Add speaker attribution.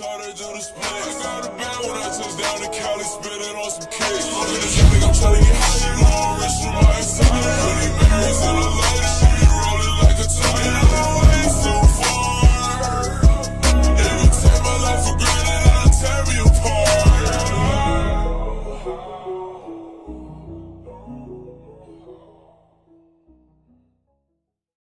Speaker 1: started to the split. I got a band when I touch down in Cali, spit it on some kicks.